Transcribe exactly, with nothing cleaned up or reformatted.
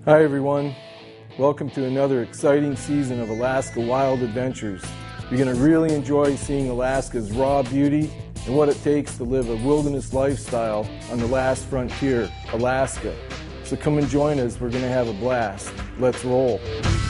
Hi everyone, welcome to another exciting season of Alaska Wild Adventures. You're going to really enjoy seeing Alaska's raw beauty and what it takes to live a wilderness lifestyle on the last frontier, Alaska. So come and join us, we're going to have a blast. Let's roll.